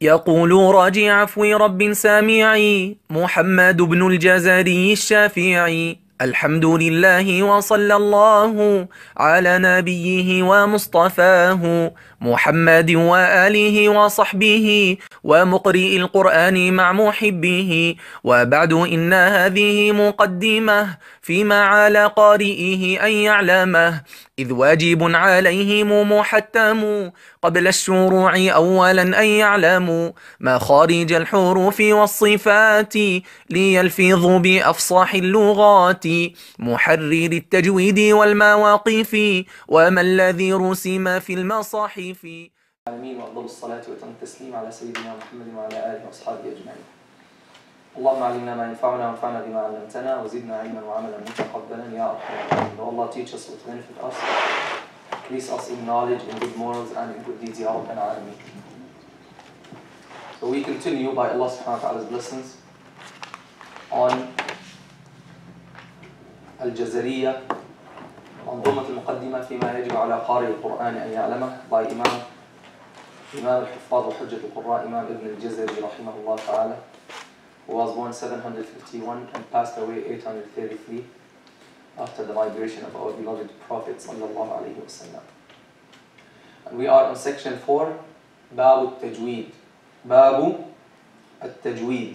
يقول راجي عفو رب سامعي محمد بن الجزري الشافعي: الحمد لله وصلى الله على نبيه ومصطفاه محمد وآله وصحبه ومقرئ القرآن مع محبه. وبعد إن هذه مقدمة فيما على قارئه أن يعلمه، إذ واجب عليهم محتم قبل الشروع أولا أن يعلموا مخارج الحروف والصفات ليلفظوا بأفصح اللغات، محرر التجويد والمواقف وما الذي رسم في المصاحف. آمين. وأفضل الصلاة وأتم التسليم على سيدنا محمد وعلى آله وأصحابه أجمعين. اللهم علمنا ما ينفعنا وانفعنا بما علمتنا وزدنا علما وعملا متقبلا يا أرحم الراحمين. May Allah teach us what benefit us, increase us in knowledge, in good morals and in good deeds ya Rabbal Alameen. So we continue by Allah subhanahu wa ta'ala's blessings on Aljazariyya, منظومة المقدمة فيما يجب على قارئ القرآن أن يعلمه by Imam al-Huffaz wa Hujjat al-Qurra, Imam Ibn al-Jazari rahimahullah ta'ala, who was born 751 and passed away 833 after the migration of our beloved Prophet sallallahu alayhi wa sallam. And we are on section 4, Babu al-Tajweed. Babu al-Tajweed.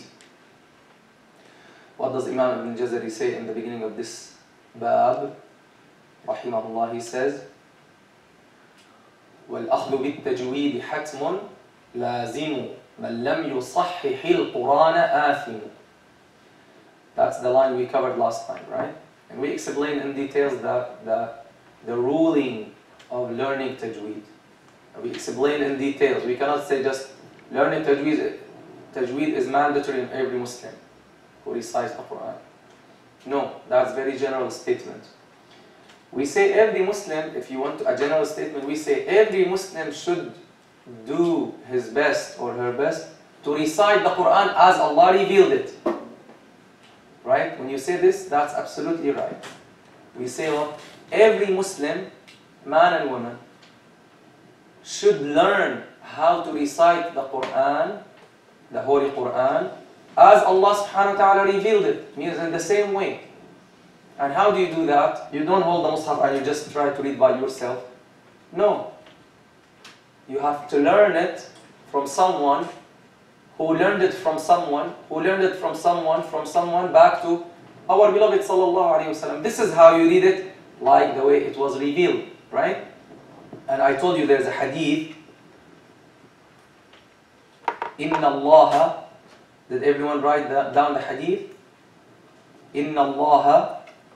What does Imam Ibn al-Jazari say in the beginning of this Bab? Rahimahullah, he says, وَالْأَخْذُ بِالتَّجْوِيدِ حَتْمٌ لَازِمُ مَنْ لَمْ يُصَحِّحِ الْقُرْآنَ آثِمُ. That's the line we covered last time, right? And we explained in details the ruling of learning tajweed. We explained in details. We cannot say just learning tajweed. Tajweed is mandatory in every Muslim who recites the Quran. No, that's a very general statement. We say every Muslim, if you want a general statement, we say every Muslim should do his best or her best to recite the Quran as Allah revealed it. Right? When you say this, that's absolutely right. We say what? Every Muslim, man and woman, should learn how to recite the Quran, the Holy Quran, as Allah subhanahu wa ta'ala revealed it. Means in the same way. And how do you do that? You don't hold the Mus'haf and you just try to read by yourself. No. You have to learn it from someone who learned it from someone, who learned it from someone back to our beloved sallallahu alayhi wa sallam. This is how you read it, like the way it was revealed, right? And I told you there's a hadith. Inna Allah, did everyone write down the hadith? Inna Allah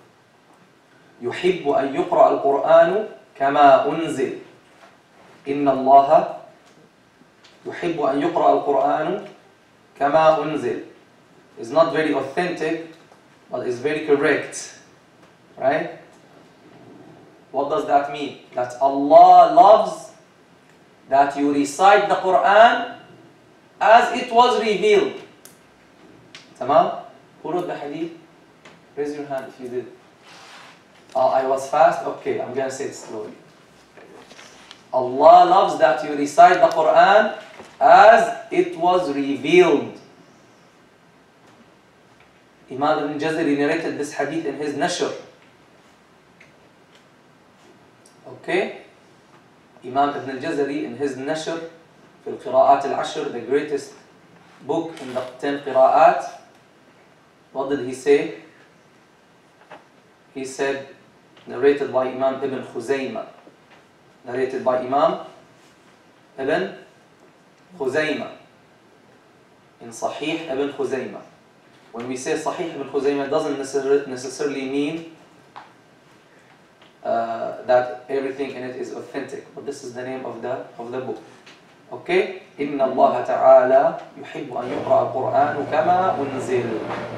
يحب أن يقرأ القرآن كما أنزل. إن الله يحب أن يقرأ القرآن كما أنزل. It's not very authentic, but it's very correct. Right? What does that mean? That Allah loves that you recite the Quran as it was revealed. Tamam? Who wrote the hadith? Raise your hand if you did. I was fast? Okay, I'm going to say it slowly. Allah loves that you recite the Quran as it was revealed. Imam Ibn Jazari narrated this hadith in his Nashr. Okay? Imam Ibn Jazari in his Nashr, في القراءات العشر, the greatest book in the 10 qira'at. What did he say? He said, narrated by Imam Ibn Khuzaymah. Narrated by Imam Ibn Khuzaymah. In Sahih Ibn Khuzaymah. When we say Sahih Ibn Khuzaymah, it doesn't necessarily mean that everything in it is authentic. But this is the name of the book. Okay? Inna Allah Ta'ala yuhibbu an yuqra al-Qur'an kama unzil.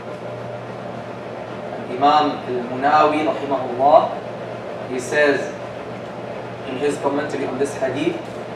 Imam al-Munawi rahimahullah, he says in his commentary on this hadith,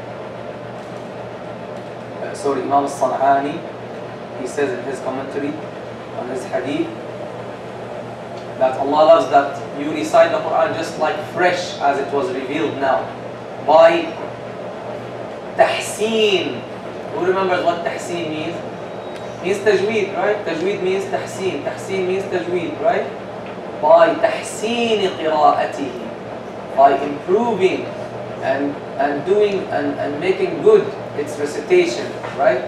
Imam al-San'ani, he says in his commentary on this hadith that Allah loves that you recite the Quran just like fresh as it was revealed now, by tahseen Who remembers what tahseen means? Means tajweed, right? Tajweed means tahseen. Tahseen means tajweed, right? By tahseen qira'atihi, by improving and doing and making good its recitation, right?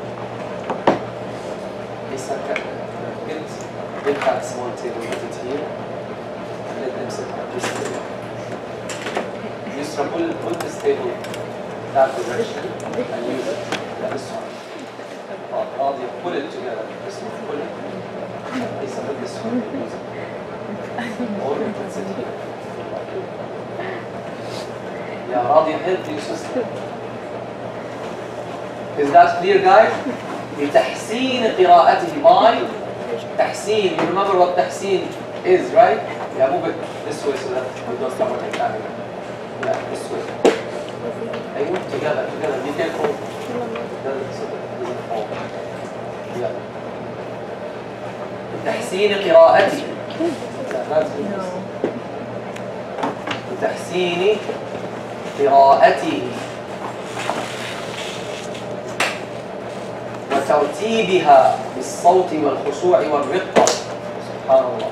Get that small table, put it here, and let them sit at this table. Yusra, pull this table that direction and use it. Yeah, this one. Radia, pull it together. This one, pull it. Lisa, put this one. Use it. Or let's sit here. Yeah, Radia, help your sister. Is that clear, guys? بتحسين قراءته by تحسين. You remember what تحسين is, right? Yeah, move it this way so that we don't start with the camera. Yeah, this way. أيوة, together. Be careful. Doesn't fall. Yeah. بتحسين قراءته. بتحسين قراءته وترتيبها بالصوت والخشوع والرقة. سبحان الله.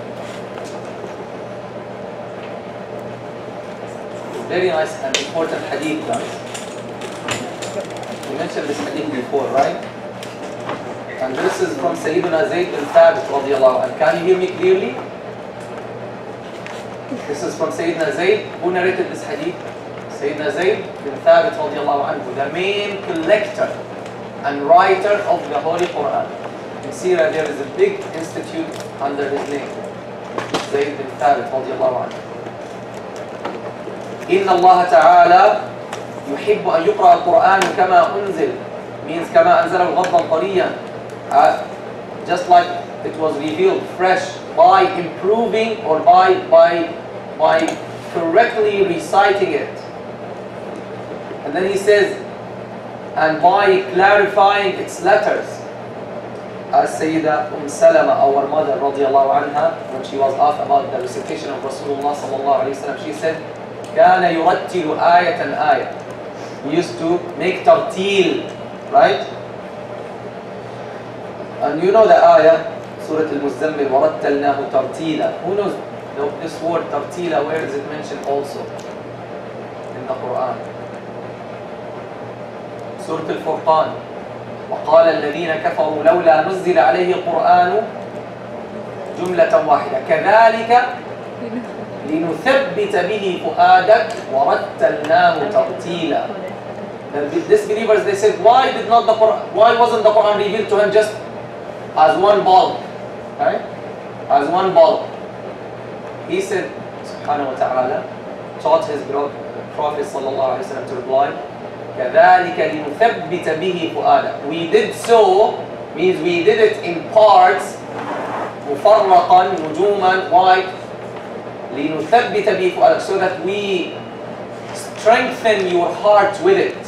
Very nice and important hadith, guys. We mentioned this hadith before, right? And this is from Sayyidina Zayd bin Thabit radiallahu anhu. Can you hear me clearly? This is from Sayyidina Zayd. Who narrated this hadith? Sayyidina Zayd bin Thabit radiallahu anhu, the main collector and writer of the Holy Quran. In Sirah there is a big institute under his name, Zayd bin Thabit radiallahu anhu. إن الله تعالى يحب أن يقرأ القرآن كما أنزل, means كما أنزله غضا طريا, just like it was revealed fresh, by improving or by correctly reciting it. And then he says, and by clarifying its letters. As Sayyidah Salama, our mother radiallahu anha, when she was asked about the recitation of Rasulullah sallallahu alayhi wa sallam, she said, كان يرتل آية آية. He used to make tarteel, right? And you know the ayah, Surah Al-Muzammil, وَرَتَّلْنَاهُ تَرْتِيلًا. Who knows this word tartila? Where is it mentioned also in the Quran? Surah Al-Furqan. وقال الذين كفروا لولا نزل عليه القرآن جملة واحدة كذلك لنثبت به فؤادك ورتلناه ترتيلا. The disbelievers, they said, why wasn't the Quran revealed to him just as one bulk, right? As one bulk. He said, subhanahu wa ta'ala, taught his Prophet sallallahu alayhi wa sallam to reply, كذلك لنثبت به فؤادك. We did so, means we did it in parts, مفرقا نجوما, why? لنثبت به فؤادك, so that we strengthen your heart with it.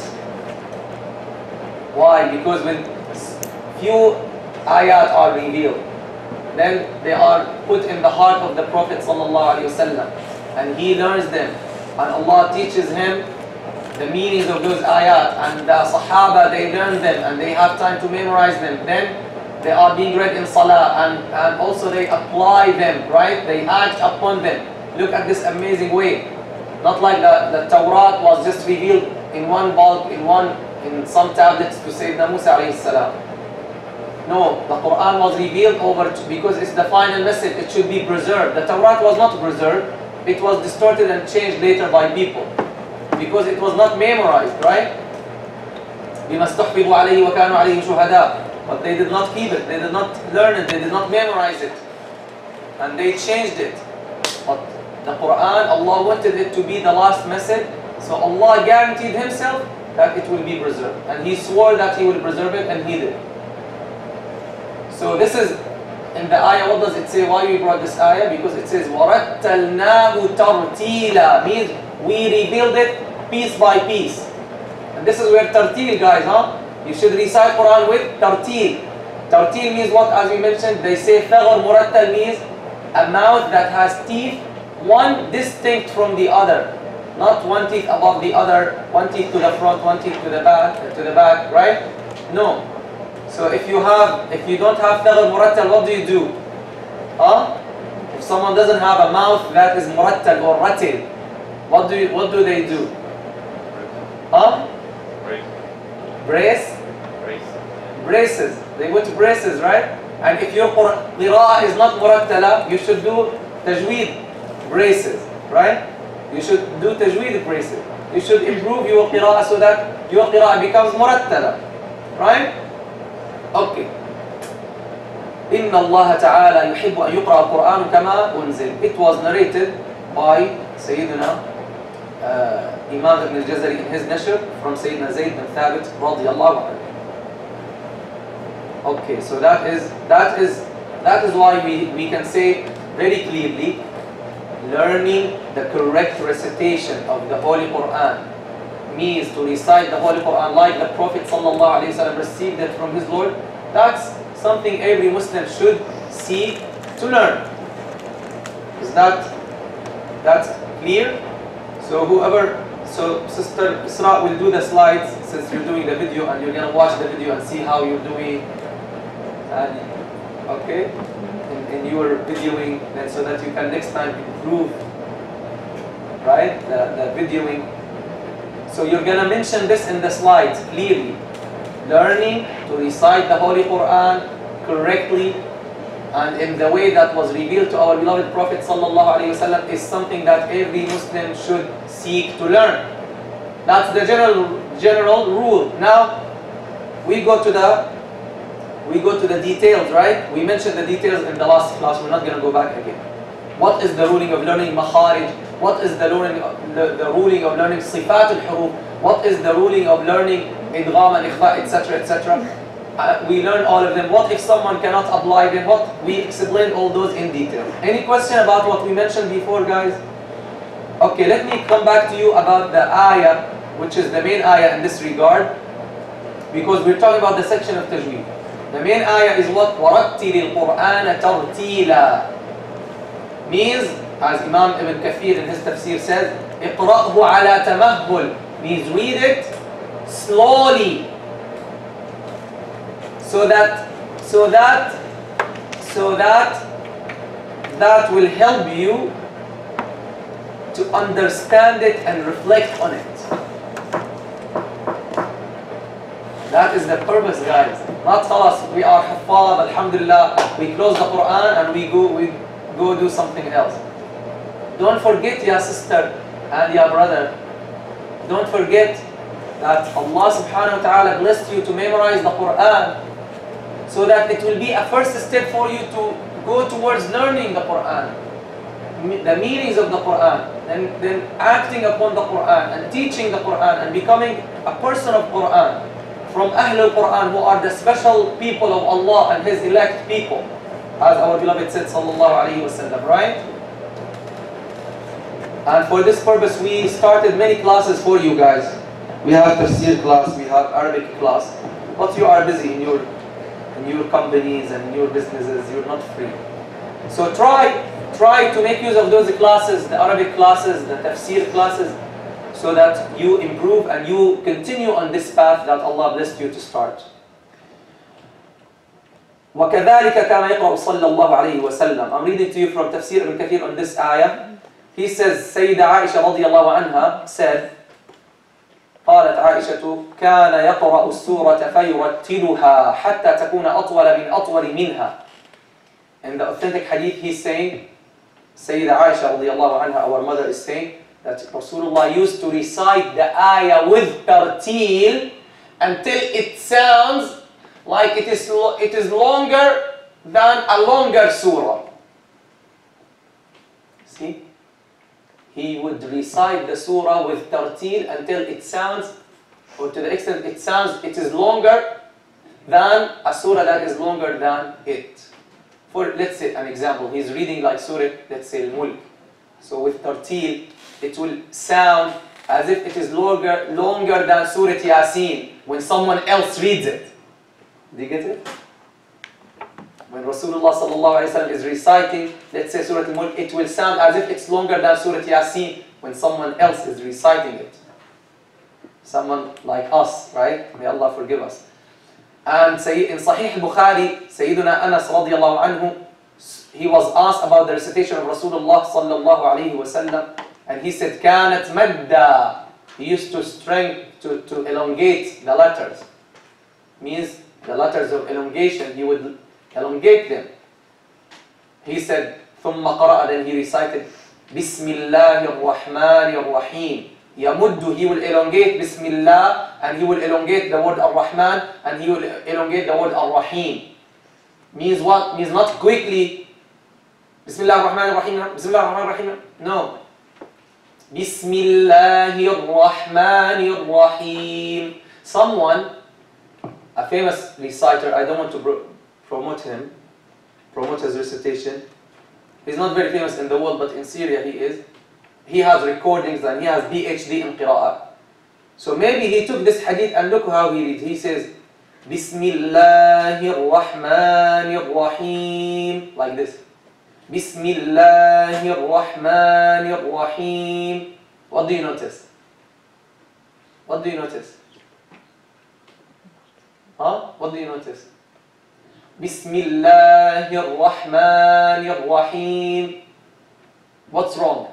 Why? Because when few ayat are revealed, then they are put in the heart of the Prophet sallallahu alaihi wasallam, and he learns them, and Allah teaches him the meanings of those ayat, and the Sahaba, they learn them, and they have time to memorize them. Then they are being read in Salah, and also they apply them, right? They act upon them. Look at this amazing way. Not like the Tawrat was just revealed in one bulk, in some tablets to Sayyidina Musa alayhi salam. No, the Quran was revealed because it's the final message. It should be preserved. The Tawrat was not preserved. It was distorted and changed later by people, because it was not memorized, right? بِمَا اسْتُحْفِظُوا عَلَيْهِ وَكَانُوا عَلَيْهِ شُهَدَاءَ. But they did not keep it, they did not learn it, they did not memorize it, and they changed it. But the Quran, Allah wanted it to be the last message, so Allah guaranteed Himself that it will be preserved, and He swore that He will preserve it, and He did. So this is in the ayah. What does it say? Why we brought this ayah? Because it says وَرَتَّلْنَاهُ تَرْتِيلًا, means we revealed it piece by piece. And this is where tarteel, guys, huh? You should recite Quran with tarteel. Tarteel means what? As we mentioned, they say ثغر murattal means a mouth that has teeth, one distinct from the other. Not one teeth above the other, one teeth to the front, one teeth to the back, right? No. So if you don't have thagr murattal, what do you do? Huh? If someone doesn't have a mouth that is murattal or ratil, what do they do? Huh? Braces. They put braces, right? And if your qira'ah is not murattala, you should do tajweed braces, right? You should do tajweed braces. You should improve your qira'ah so that your qira'ah becomes murattala, right? Okay. إن الله تعالى يحب أن يقرأ القرآن كما أنزل. It was narrated by Sayyidina Imam Ibn Al-Jazari in his nashr from Sayyidina Zayd bin Thabit radiyallahu anhu. Okay, so that is why we can say very clearly, learning the correct recitation of the Holy Quran means to recite the Holy Quran like the Prophet sallallahu alaihi wasallam received it from his Lord. That's something every Muslim should seek to learn. Is that's clear? So Sister Isra will do the slides since you're doing the video, and you're gonna watch the video and see how you're doing. And okay, in your videoing, and so that you can next time improve, right? The videoing. So you're gonna mention this in the slides clearly. Learning to recite the Holy Quran correctly and in the way that was revealed to our beloved Prophet sallallahu alaihi wasallam is something that every Muslim should seek to learn. That's the general rule. Now we go to the details, right? We mentioned the details in the last class. We're not going to go back again. What is the ruling of learning makharij? What is the ruling of learning sifat al-huruf? What is the ruling of learning idgham and ikhfa, etc., etc.? We learn all of them. What if someone cannot apply them? We explain all those in detail. Any question about what we mentioned before, guys? Okay, let me come back to you about the ayah, which is the main ayah in this regard, because we're talking about the section of tajweed. The main ayah is what? وَرَتِّلِ الْقُرْآنَ تَرْتِيلًا. Means, as Imam Ibn Kathir in his tafsir says, اقرأه على تمهل. Means read it slowly. So that will help you to understand it and reflect on it. That is the purpose, guys. Not khalas, we are huffaz, alhamdulillah, we close the Quran and we go do something else. Don't forget, ya sister and ya brother, don't forget that Allah subhanahu wa ta'ala blessed you to memorize the Quran, so that it will be a first step for you to go towards learning the Quran, the meanings of the Quran, and then acting upon the Quran and teaching the Quran and becoming a person of Quran from Ahlul Quran, who are the special people of Allah and His elect people, as our beloved said sallallahu alaihi wasallam, right? And for this purpose we started many classes for you guys. We have tafsir class, we have Arabic class, but you are busy in your companies and in your businesses, you're not free. So try to make use of those classes, the Arabic classes, the tafsir classes, so that you improve and you continue on this path that Allah blessed you to start. وَكَذَلِكَ كَانَ يَقْرَأُ صَلَّى اللَّهُ عَلَيْهِ وَسَلَّمَ. I'm reading to you from Tafsir Ibn Kathir on this ayah. He says, Sayyida Aisha radiyallahu anha said, قالت عائشة كان يقرأ السورة فيرتلها حتى تكون أطول من أطول منها. In the authentic hadith he's saying, Sayyida Aisha radiyallahu anha, our mother, is saying that Rasulullah used to recite the ayah with tarteel until it sounds like it is longer than a longer surah. See? He would recite the surah with tarteel until it sounds, or to the extent it sounds, it is longer than a surah that is longer than it. For, let's say, an example, he's reading like surah, let's say, Al-Mulk. So with tarteel, it will sound as if it is longer than surah Yasin when someone else reads it. Do you get it? When Rasulullah sallallahu alaihi wasallam is reciting, let's say Surah Al-Mulk, it will sound as if it's longer than Surah Yasin when someone else is reciting it. Someone like us, right? May Allah forgive us. And in Sahih al-Bukhari, Sayyiduna Anas radiallahu anhu, he was asked about the recitation of Rasulullah sallallahu alayhi wa sallam, and he said, كانت مدّا. He used to elongate the letters. Means the letters of elongation, he would elongate them. He said, ثم قرأ, then he recited, بسم الله الرحمن الرحيم. يمد, he will elongate Bismillah, and he will elongate the word Ar-Rahman, and he will elongate the word Ar-Rahim. Means what? Means not quickly, Bismillah ar-Rahman ar-Rahim, Bismillah ar-Rahman ar-Rahim. No. Bismillah ar-Rahman ar-Rahim. Someone, a famous reciter, I don't want to promote his recitation. He's not very famous in the world, but in Syria he is. He has recordings and he has PhD in Qira'ah. So maybe he took this hadith and look how he reads. He says, Bismillahir Rahmanir Rahim, like this. Bismillahir Rahmanir Rahim. What do you notice? What do you notice? Huh? What do you notice? Bismillahir Rahmanir Rahim. What's wrong?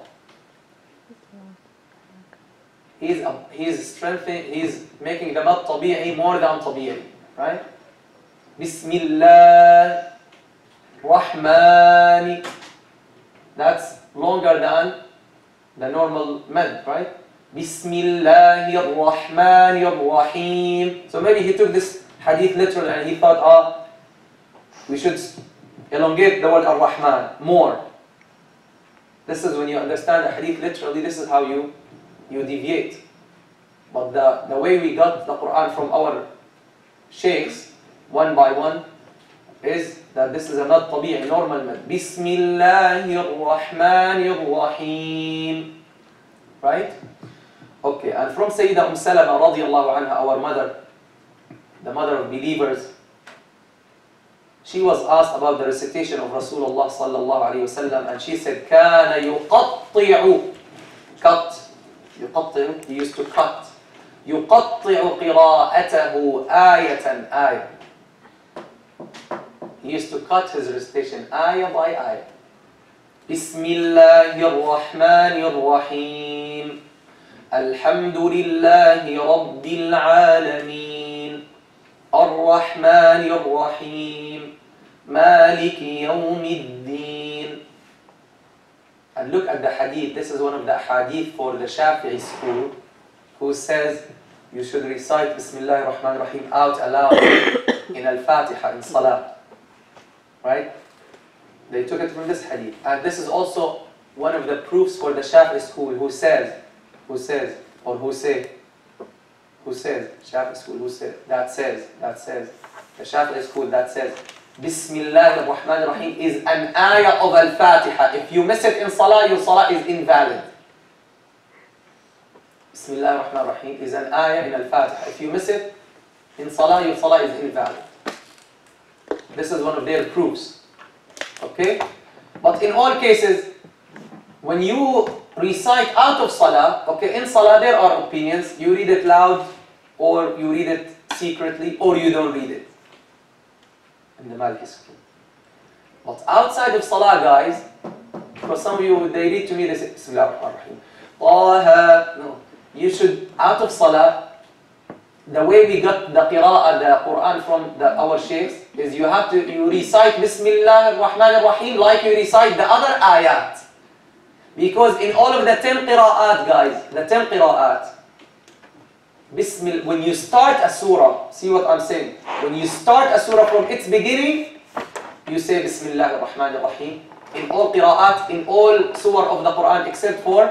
He's strengthening, he's making the mad tabi'i more than tabi'i, right? Bismillah Rahmani. That's longer than the normal mad, right? Bismillahir Rahmanir Rahim. So maybe he took this hadith literally and he thought, we should elongate the word Ar-Rahman more. This is when you understand the hadith literally, this is how you deviate. But the way we got the Quran from our sheikhs, one by one, is that this is a mad tabi'i, normal mad. Bismillahir Rahmanir Rahim. Right? Okay, and from Sayyidah Salama radiallahu anha, our mother, the mother of believers, she was asked about the recitation of Rasulullah sallallahu alayhi wa sallam, and she said, كَانَ يُقَطِّعُ. Cut. يقطع, he used to cut. يقطع قراءته آية آية. He used to cut his recitation ayah by ayah. بسم الله الرحمن الرحيم. الحمد لله رب العالمين. الرحمن الرحيم. مالك يوم الدين. And look at the hadith. This is one of the hadith for the Shafi'i school, who says you should recite Bismillah ar-Rahman ar-Rahim out aloud in Al-Fatiha, in Salah. Right? They took it from this hadith. And this is also one of the proofs for the Shafi'i school, who says, Shafi'i school, that says, the Shafi'i school that says, Bismillah ar-Rahman ar-Rahim is an ayah of Al-Fatiha. If you miss it in Salah, your Salah is invalid. Bismillah ar-Rahman ar-Rahim is an ayah in Al-Fatiha. If you miss it in Salah, your Salah is invalid. This is one of their proofs. Okay? But in all cases, when you recite out of Salah, okay, in Salah there are opinions. You read it loud, or you read it secretly, or you don't read it. In the Maliki school. But outside of Salah, guys, because some of you, they read to me, they say, Bismillah ar-Rahman ar-Rahim. No. You should, out of Salah, the way we got the Qira'ah, the Quran from our sheikhs, is you recite Bismillah ar-Rahman ar-Rahim like you recite the other ayat. Because in all of the 10 Qira'at, guys, the 10 Qira'at, when you start a surah, see what I'm saying? When you start a surah from its beginning, you say Bismillah ar-Rahman ar-Rahim. In all qira'at, in all surah of the Quran, except for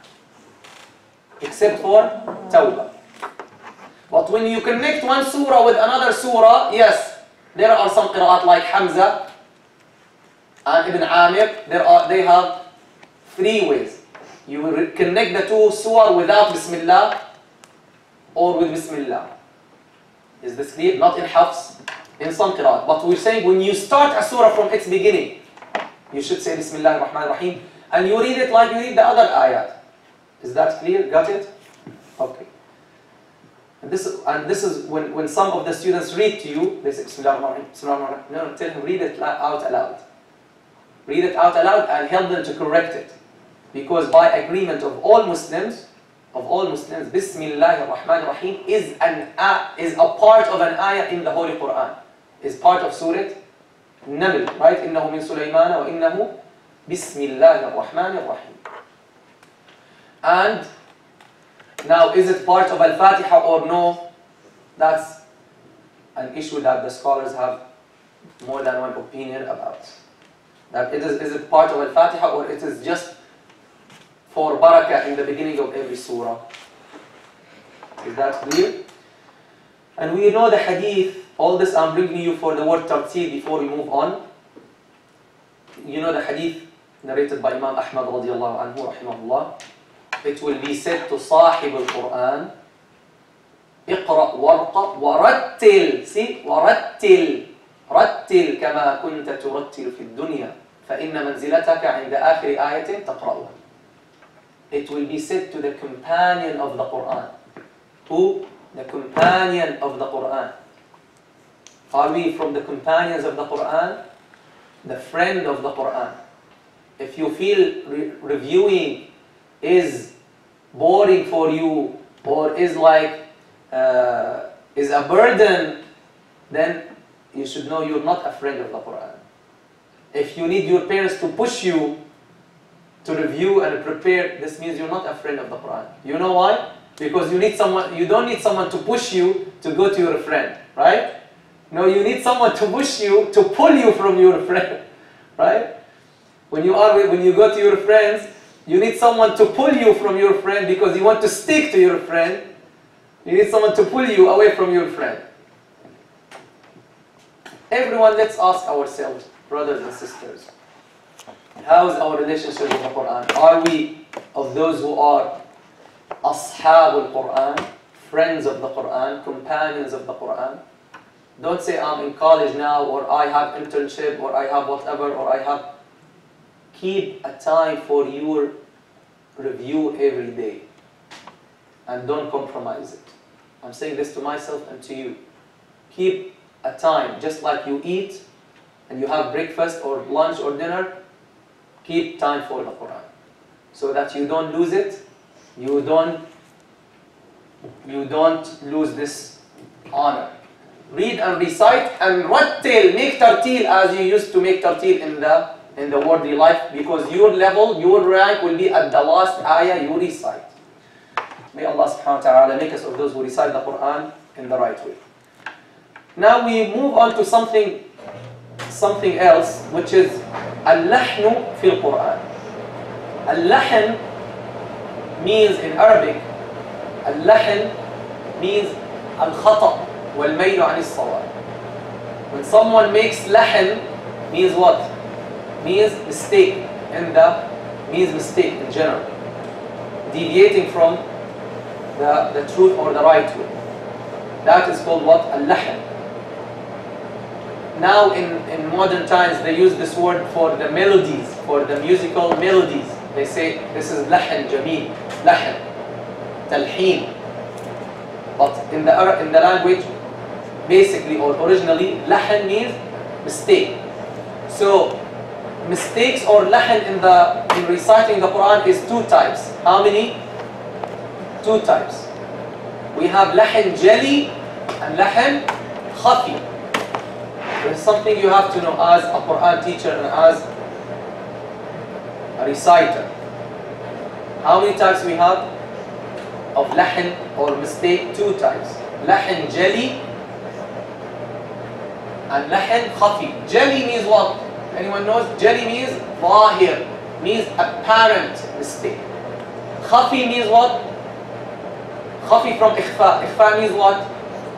Tawbah. But when you connect one surah with another surah, yes, there are some qira'at like Hamza and Ibn Amir. They have 3 ways. You will connect the 2 surah without Bismillah, or with Bismillah. Is this clear? Not in Hafs, in some qira'at. But we're saying when you start a surah from its beginning, you should say Bismillah ar-Rahman ar-Rahim, and you read it like you read the other ayat. Is that clear? Got it? Okay. And this is when some of the students read to you, they say, Bismillah ar-Rahman ar-Rahim. No, tell him, read it out aloud. Read it out aloud and help them to correct it. Because by agreement of all Muslims, Bismillah ar-Rahman ar-Rahim is a part of an ayah in the Holy Quran. Is part of Surah Naml, right? إنه من سليمان وإنه بسم الله الرحمن الرحيم. And now, is it part of Al-Fatiha or no? That's an issue that the scholars have more than one opinion about. That is it part of Al-Fatiha or it is just for barakah in the beginning of every surah? Is that clear? And we know the hadith. All this I'm bringing you for the word tarteel before we move on. You know the hadith narrated by Imam Ahmad radiallahu anhu rahimahullah. It will be said to Sahib al-Quran, اقرأ وارقى ورتل. See, ورتل. رتل كما كنت ترتل في الدنيا فإن منزلتك عند آخر آية تقرأها. It will be said to the companion of the Quran. Who? The companion of the Quran. Are we from the companions of the Quran? The friend of the Quran. If you feel reviewing is boring for you or is like is a burden, then you should know you're not a friend of the Quran. If you need your parents to push you to review and prepare, this means you're not a friend of the Quran. You know why? Because you don't need someone to push you to go to your friend, right? No, you need someone to push you, to pull you from your friend, right? When you go to your friends, you need someone to pull you from your friend because you want to stick to your friend. You need someone to pull you away from your friend. Everyone, let's ask ourselves, brothers and sisters, how is our relationship with the Quran? Are we of those who are Ashab al-Quran, friends of the Quran, companions of the Quran? Don't say I'm in college now, or I have internship, or I have whatever, or I have... Keep a time for your review every day. And don't compromise it. I'm saying this to myself and to you. Keep a time, just like you eat, and you have breakfast, or lunch, or dinner, keep time for the Quran. So that you don't lose it, you don't lose this honor. Read and recite and rattil, make tarteel as you used to make tarteel in the worldly life, because your level, your rank will be at the last ayah you recite. May Allah subhanahu wa ta'ala make us of those who recite the Quran in the right way. Now we move on to something else, which is al-lahnu fil Quran. Al-lahn means in Arabic, al-lahn means al-khata' wal-maylu an as-sawab. When someone makes lahn, means what? Means mistake in general, deviating from the truth or the right way. That is called what? Al-lahn. Now in modern times they use this word for the melodies, for the musical melodies. They say this is lahn jameel, lahn, talheen. But in the language, basically or originally, lahn means mistake. So mistakes or lahn in reciting the Quran is two types. How many? Two types. We have lahn jali and lahn khafi. There's something you have to know as a Quran teacher and as a reciter. How many types we have of lahn or mistake? Two types. Lahn jali and lahn khafi. Jali means what? Anyone knows? Jali means zahir, means apparent mistake. Khafi means what? Khafi from ikhfa. Ikhfa means what?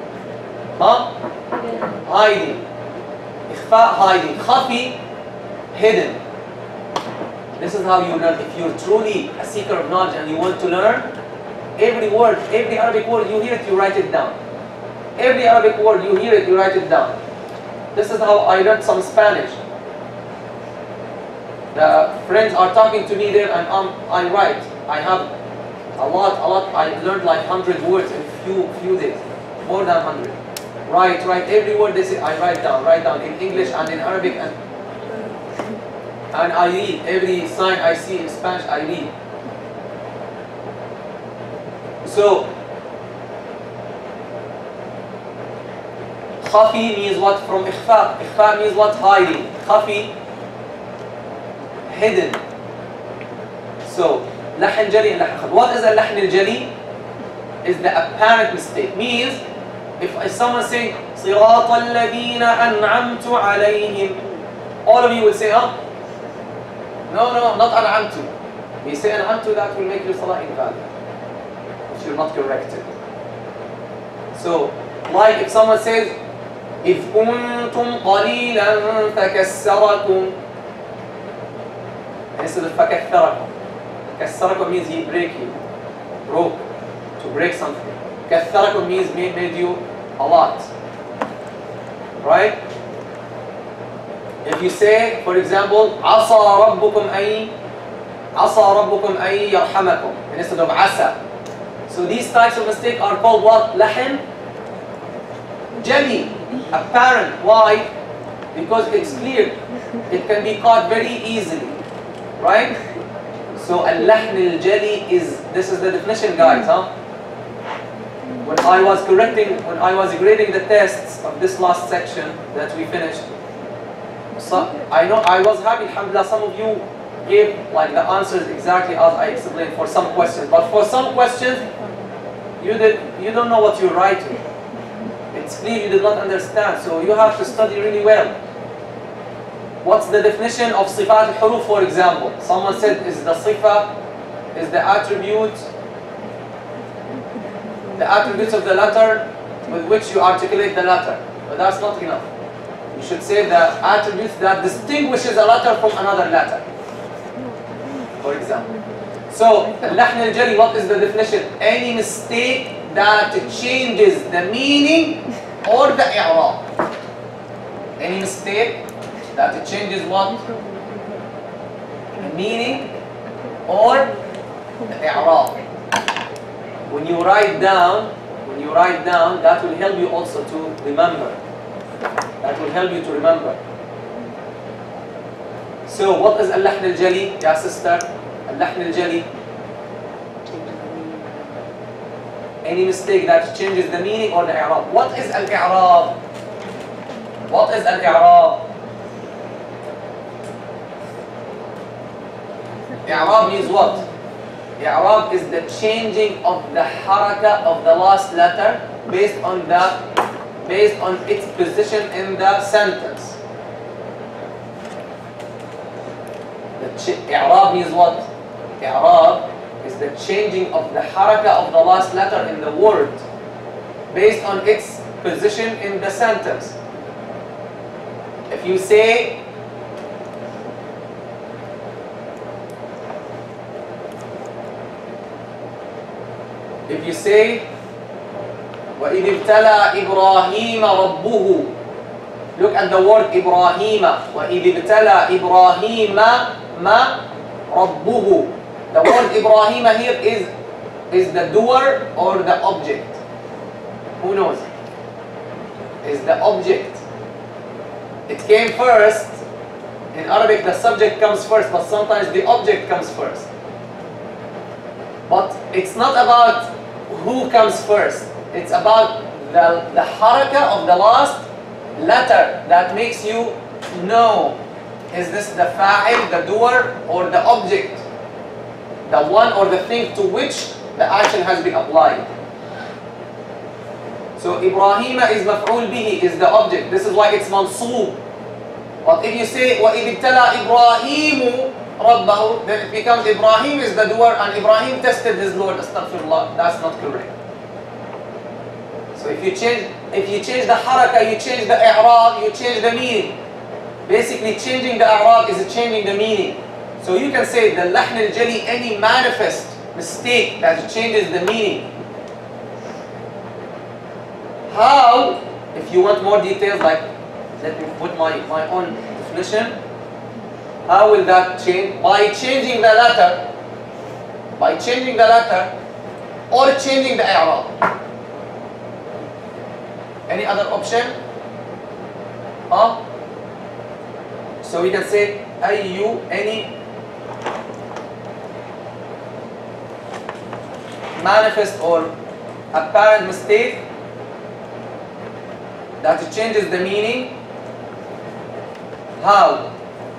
Hiding. Ikhfa, hiding. Khafi, hidden. This is how you learn. If you're truly a seeker of knowledge and you want to learn, every word, every Arabic word, you hear it, you write it down. Every Arabic word, you hear it, you write it down. This is how I learned some Spanish. The friends are talking to me there and I write. I have A lot. I learned like 100 words in few days, more than 100. Write every word they say. I write down in English and in Arabic, and I read every sign I see in Spanish. I read. So khafi means what? From ikhfa. Ikhfa means what? Hiding. Khafi, hidden. So لحن جلي and لحن خفي. What is a لحن الجلي? Is the apparent mistake. Means if someone saying صراط الذين أنعمت عليهم, all of you will say, huh? No, not أنعمت. We say أنعمت, that will make your salah invalid if you're not corrected. So, like if someone says إذ كنتم قليلا فكسركم, instead of فكثركم. كسركم means he broke, to break something. كثركم means made you a lot, right? If you say, for example, عصى ربكم أن يرحمكم instead of عسى. So these types of mistakes are called what? لحن جلي, apparent. Why? Because it's clear. It can be caught very easily, right? So اللحن الجلي this is the definition, guys, huh? When I was grading the tests of this last section that we finished, so I know I was happy, alhamdulillah, some of you gave like the answers exactly as I explained for some questions, but for some questions you don't know what you're writing. It's clear you did not understand, so you have to study really well. What's the definition of صفات الحروف, for example? Someone said, is the صفة, is the attributes of the letter with which you articulate the letter. But that's not enough. You should say the attributes that distinguishes a letter from another letter, for example. So, اللحن الجلي, what is the definition? Any mistake that changes the meaning or the i'rab. Any mistake that it changes what? The meaning or the i'rab. When you write down, that will help you also to remember. That will help you to remember. So what is اللحن الجلي, ya sister? اللحن الجلي, any mistake that changes the meaning or the i'rab. What is al-i'rab? What is al-i'rab? I'rab means what? I'rab is the changing of the haraka of the last letter based on its position in the sentence. I'rab means what? I'rab is the changing of the haraka of the last letter in the word based on its position in the sentence. If you say وَإِذِ ابْتَلَى إِبْرَاهِيمَ رَبُّهُ, look at the word إِبْرَاهِيمَ. وَإِذِ ابْتَلَى إِبْرَاهِيمَ رَبُّهُ. The word إِبْرَاهِيمَ here is the doer or the object? Who knows? Is the object. It came first. In Arabic the subject comes first, but sometimes the object comes first. But it's not about who comes first. It's about the haraka of the last letter that makes you know, is this the fa'il, the doer, or the object, the one or the thing to which the action has been applied. So Ibrahima is maf'ul bihi, is the object. This is why it's mansoob. But if you say وَإِذِ ابْتَلَى إِبْرَاهِيمُ رَبَّهُ, then it becomes Ibrahim is the doer and Ibrahim tested his Lord. Astaghfirullah. That's not correct. So if you change the haraka, you change the i'rab, you change the meaning. Basically changing the i'rab is changing the meaning. So you can say the lahn al-jali, any manifest mistake that changes the meaning. How? If you want more details, like let me put my own definition. How will that change? By changing the letter. By changing the letter, or changing the i'rab. Any other option? Huh? So we can say any manifest or apparent mistake that changes the meaning. How?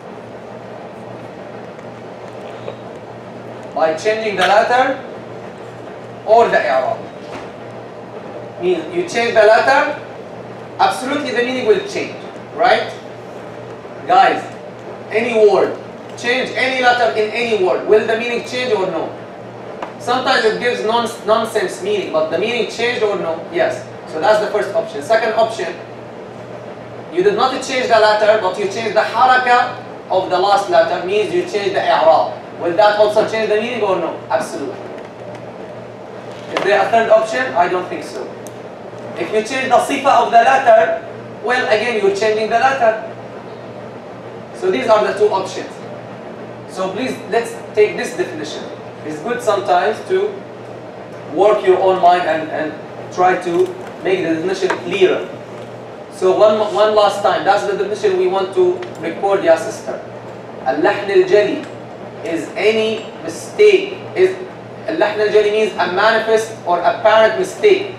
By changing the letter or the i'rab. Means you change the letter, absolutely the meaning will change, right? Guys, any word, change any letter in any word, will the meaning change or no? Sometimes it gives nonsense meaning, but the meaning changed or no? Yes. So that's the first option. Second option, you did not change the letter, but you changed the haraka of the last letter, means you changed the i'rab. Will that also change the meaning or no? Absolutely. Is there a third option? I don't think so. If you change the sifa of the letter, well, again, you're changing the letter. So these are the two options. So please, let's take this definition. It's good sometimes to work your own mind and try to make the definition clearer. So one last time, that's the definition we want to record, ya sister. Al-lahn al-jali is any mistake. Al-lahn al-jali means a manifest or apparent mistake.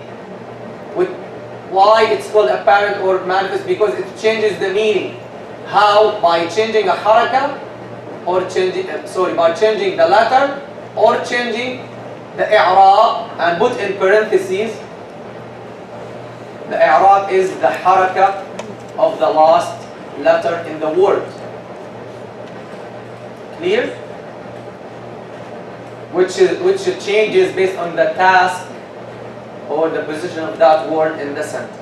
Why it's called apparent or manifest? Because it changes the meaning. How? By changing a haraka or by changing the letter or changing the i'rab, and put in parentheses, the i'rab is the haraka of the last letter in the word. Clear? Which changes based on the task or the position of that word in the sentence.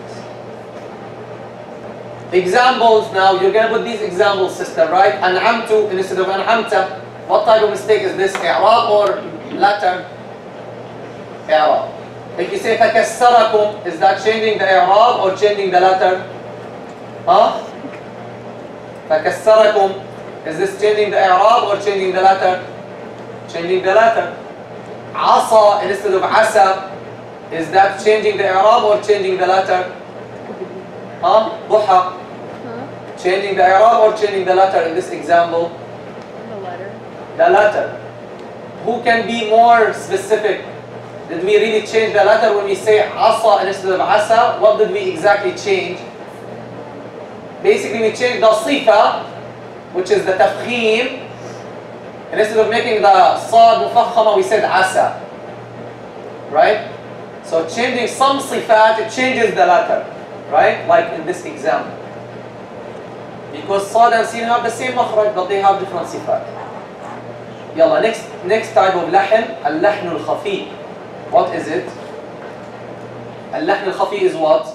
Examples now, you're going to put these examples, sister, right? An'amtu instead of an'amta. What type of mistake is this? I'rab or letter? I'rab. If you say fakassarakum, is that changing the i'rab or changing the letter? Huh? Fakassarakum, is this changing the i'rab or changing the letter? Changing the letter. Asa instead of asa, is that changing the i'rab or changing the letter? Huh? Duha. Changing the i'rab or changing the letter in this example? The letter. The letter. Who can be more specific? Did we really change the letter when we say asa instead of asa? What did we exactly change? Basically we changed the sifa, which is the tafkhim. And instead of making the sad mufakhama, we said asa. Right? So changing some sifat, it changes the letter. Right? Like in this example. Because sad and sin have the same makhraj, but they have different sifat. Yalla, next type of lahn, al-lahn al-khafi. What is it? Al-lahn al-khafi is what?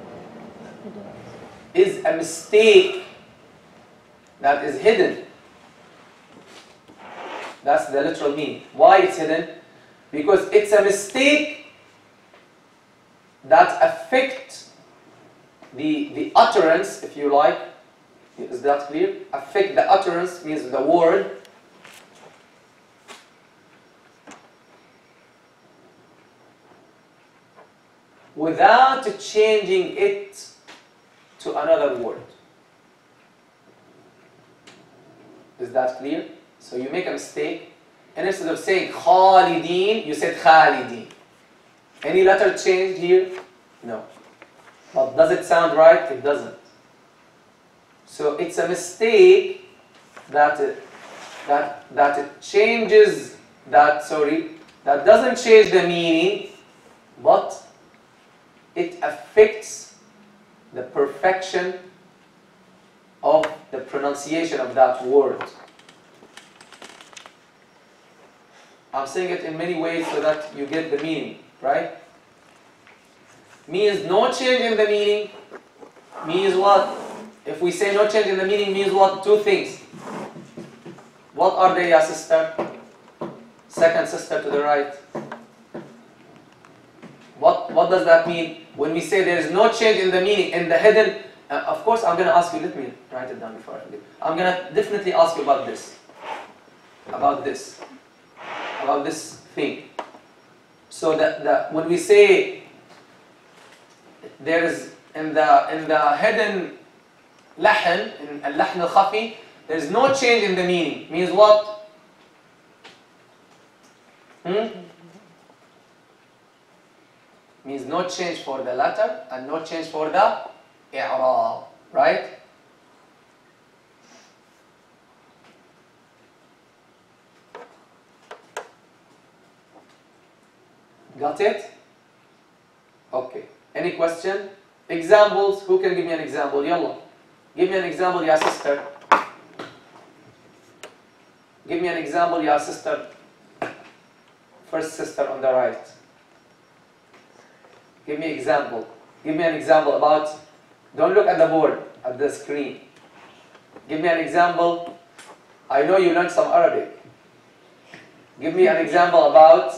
Is a mistake that is hidden. That's the literal meaning. Why it's hidden? Because it's a mistake that affects the utterance, if you like. Is that clear? Affect the utterance means the word. Without changing it to another word. Is that clear? So you make a mistake, and instead of saying Khalidin, you said Khalidin. Any letter changed here? No. But does it sound right? It doesn't. So it's a mistake that it changes that doesn't change the meaning, but it affects the perfection of the pronunciation of that word. I'm saying it in many ways so that you get the meaning, right? Means no change in the meaning means what? If we say no change in the meaning means what? Two things. What are they, ya sister? Second sister to the right. What does that mean? When we say there is no change in the meaning, in the hidden, of course I'm going to ask you, let me write it down before I forget. I'm going to definitely ask you about this. About this thing. So when we say there is in the hidden lahn, in al-lahn al-khafi, there is no change in the meaning. Means what? Means no change for the letter and no change for the i'rab, right? Got it? Okay. Any question? Examples? Who can give me an example? Yalla. Give me an example, ya sister. Give me an example, ya sister. First sister on the right. Give me example. Give me an example about, don't look at the board, at the screen. Give me an example. I know you learned some Arabic. Give me an example about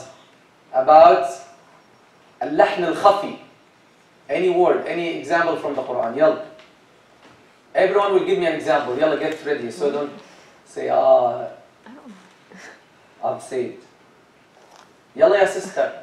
al-lahn al-khafi. Any word, any example from the Quran. Yalla. Everyone will give me an example. Yalla, get ready. So don't say, I'm saved. Yalla, ya sister.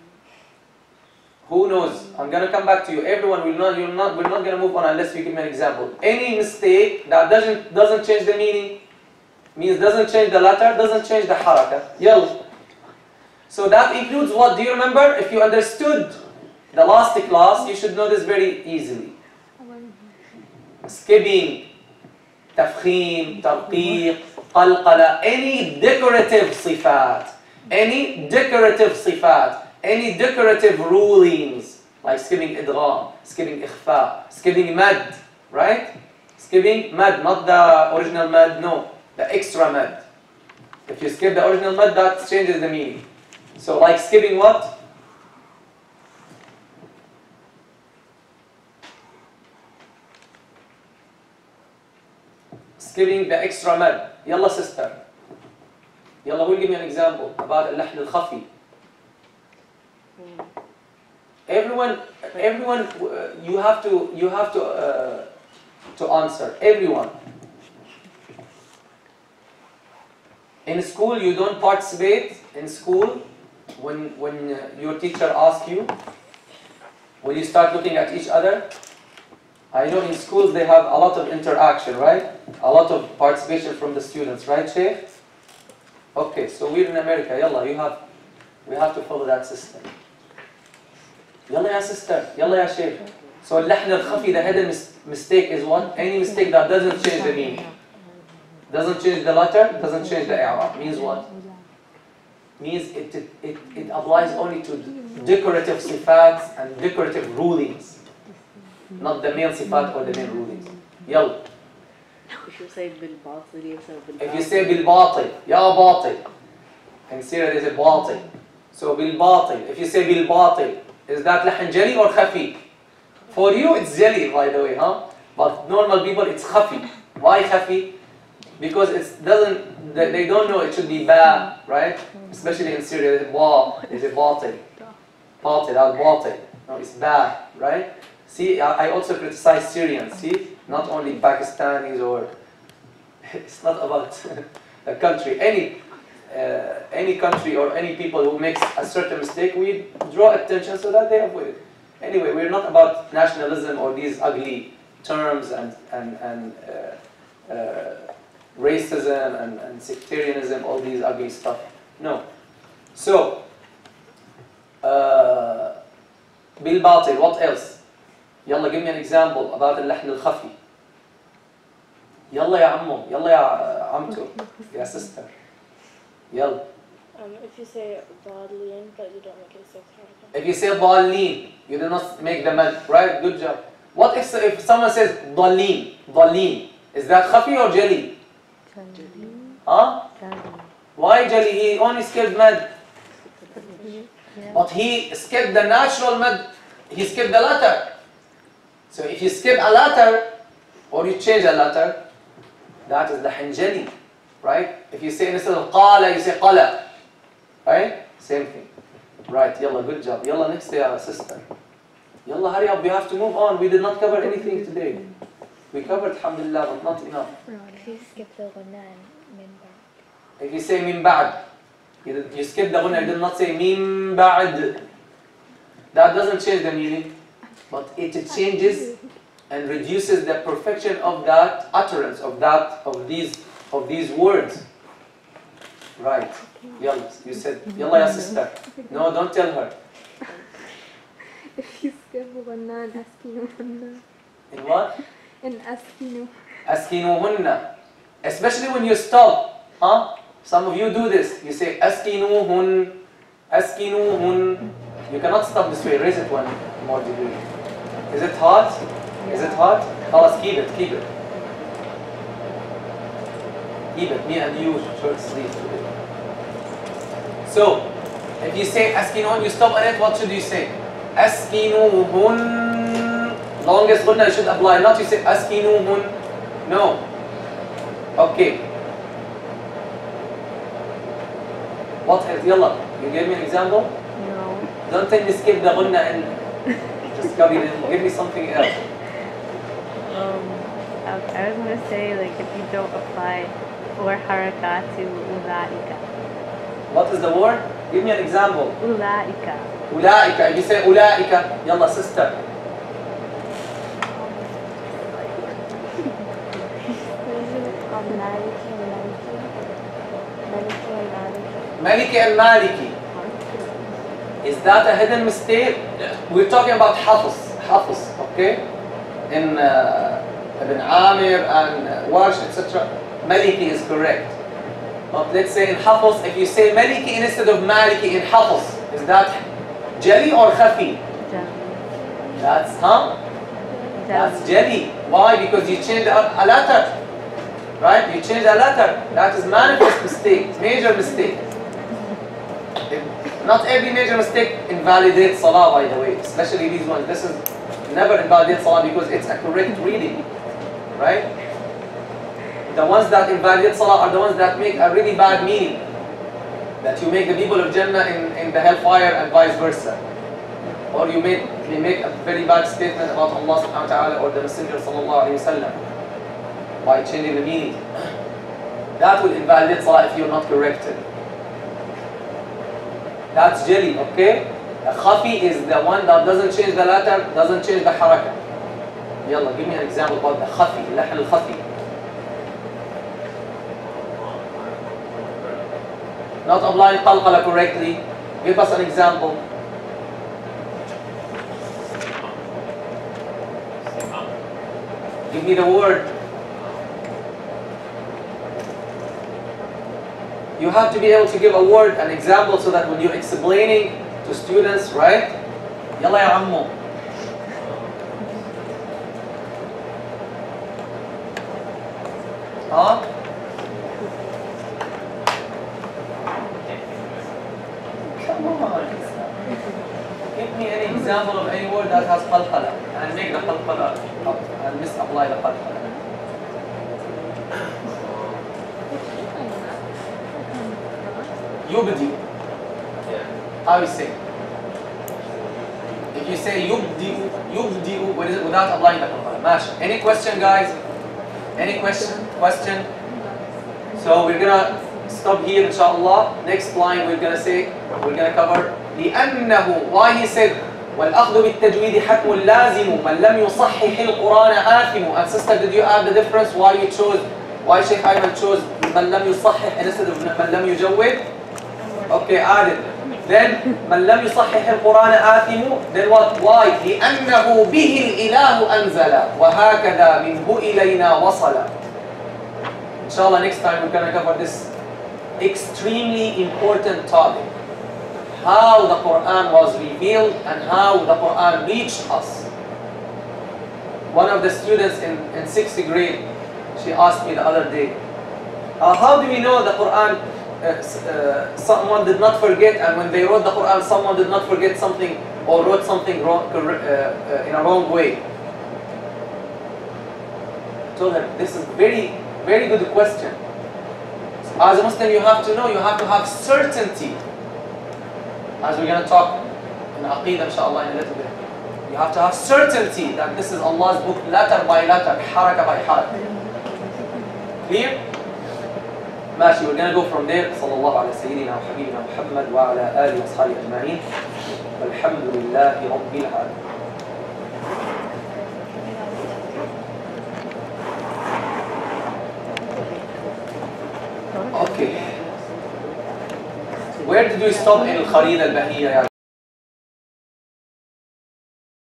Who knows? I'm gonna come back to you. Everyone will not. We're not gonna move on unless you give me an example. Any mistake that doesn't change the meaning, means doesn't change the letter, doesn't change the haraka. Yalla. So that includes what? Do you remember? If you understood the last class, you should know this very easily. Skipping, tafkhim, tarteel, qalqala, any decorative sifat, any decorative rulings, like skipping idgham, skipping ikhfa, skipping mad, right? Skipping mad, not the original mad, no, the extra mad. If you skip the original mad, that changes the meaning. So like skipping what? Skipping the extra mad. Yalla sister. Yalla, who will give me an example about al-lahn al-khafi? Everyone, you have to answer. Everyone. In school, you don't participate. In school, when your teacher asks you, will you start looking at each other? I know in schools they have a lot of interaction, right? A lot of participation from the students, right, Sheikh? Okay, so we're in America. Yalla, we have to follow that system. Yalla, ya sister. Yalla, ya Sheikh. So al-lahn al-khafi, the hidden mistake is what? Any mistake that doesn't change the meaning. Doesn't change the letter, doesn't change the i'rab. Means what? Means it applies only to decorative sifats and decorative rulings. Not the main sifat or the main rulings. Yalla. If you say bil-batil, you say bil-batil. If you say bil-batil, ya batil. In Syria they say batil. So bil-batil. If you say bil-batil, is that lahn jali or khafi? For you it's jali, by the way, huh? But normal people it's khafi. Why khafi? Because they don't know it should be ba, right? Especially in Syria, they say ba, they say batil. Batil, batil. No, it's ba, right? See, I also criticize Syrians, see? Not only Pakistanis or... It's not about the country. Any country or any people who makes a certain mistake, we draw attention so that they avoid it. Anyway, we're not about nationalism or these ugly terms and racism and sectarianism, all these ugly stuff. No. So, bil-batil, what else? Yalla, give me an example about al-lahn al-khafi. Yalla ya ammu, yalla ya amtu, ya sister. Yalla. If you say dhalin, but you don't make it so hard. If you say dhalin, you do not make the mad, right? Good job. What if someone says dhalin, dhalin? Is that khafi or jali? Huh? Why jali? He only skipped mad. But he skipped the natural mad. He skipped the letter. So if you skip a letter, or you change a letter, that is the hanjali, right? If you say instead of qala, you say qala, right? Same thing. Right, yalla, good job. Yalla, next day, sister. Yalla, hurry up, we have to move on. We did not cover anything today. We covered, alhamdulillah, but not enough. If you skip the ghunna and min ba'd. If you say min ba'd, You skipped the ghunna, you did not say min ba'd. That doesn't change the meaning, but it changes and reduces the perfection of that utterance, of these words. Right. Yalla, you said, yalla ya sister. No, don't tell her. If you skip ghunna and askinuhunna. In what? In askinu. Askinuhunna. Especially when you stop. Huh? Some of you do this. You say askinuhun, askinuhun. You cannot stop this way. Raise it one more degree. Is it hot? Is it hot? Khalas, keep it, keep it. Keep it. Me and you, short sleeves today. So, if you say askinuhun, you stop on it, what should you say? Askinuhun. Longest ghunna should apply. Not you say askinuhun. No. Okay. What else? Yalla. You gave me an example? No. Don't tell me skip the ghunna and just copy it. Give me something else. I was going to say, like, if you don't apply 4 harakat to ulaika. What is the word? Give me an example. Ulaika. Ulaika. If you say ulaika, yalla sister. Maliki and Maliki. Is that a hidden mistake? We're talking about Hafiz, okay? In Ibn Amir and Warsh, etc. Maliki is correct. But let's say in Hafiz, if you say Maliki instead of Maliki in Hafiz, is that jelly or khafi? That's, That's jelly. Why? Because you changed a letter. Right? You changed a letter. That is manifest mistake, major mistake. Not every major mistake invalidates salah, by the way, especially these ones. This is never invalidates salah because it's a correct reading, right? The ones that invalidate salah are the ones that make a really bad meaning, that you make the people of Jannah in the hellfire and vice versa, or you make a very bad statement about Allah subhanahu wa ta'ala or the Messenger sallallahu alaihi wasallam by changing the meaning. That will invalidate salah if you're not corrected. That's jelly, okay? A khafi is the one that doesn't change the letter, doesn't change the haraka. Yalla, give me an example about the khafi, lahm al-khafi. Not applying qalqala correctly. Give us an example. Give me the word. You have to be able to give a word, an example, so that when you're explaining to students, right? Yalla ya ammu. Huh? Come on. Give me any example of any word that has qalqala and make the qalqala up and misapply the qalqala. Yubdi. How you say? If you say yubdi, what is it without applying the qalqala? Mash. Any question, guys? Any question? Question? So we're gonna stop here, inshallah. Next line we're gonna cover لأنه. Why he said والأخذ بالتجويد حتم لازم من لم يصحح القرآن آثم. And sister, did you add the difference? Why Sheikh Ayman chose من لم يصحح instead of من لم يجود? Okay, added. Then من لم يصحح القرآن آثم. Then what? Why? لأنه به الإله أنزل وهكذا منه إلينا وصل. Inshallah, next time we're gonna cover this extremely important topic. How the Quran was revealed and how the Quran reached us. One of the students in 6th grade, she asked me the other day, how do we know the Quran, someone did not forget, and when they wrote the Quran, someone did not forget something or wrote something wrong, in a wrong way? I told her, this is very, very good question. As a Muslim, you have to know, you have to have certainty. As we're going to talk in Aqeedah, inshallah, in a little bit. You have to have certainty that this is Allah's book, letter by letter, haraka by haraka. Clear? ماشي. We're gonna go from there. صلى الله على سيدنا وحبيبنا محمد وعلى آله وأصحابه أجمعين. والحمد لله رب العالمين. Okay. Where did we stop in الخريطة البهية يعني؟